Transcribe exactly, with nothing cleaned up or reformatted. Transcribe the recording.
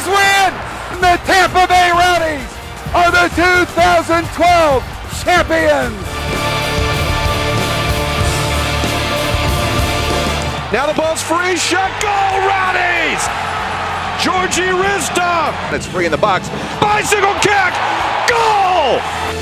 Rowdies win! The Tampa Bay Rowdies are the two thousand twelve champions! Now the ball's free, shot, goal, Rowdies! Georgie Rizda! It's free in the box. Bicycle kick, goal!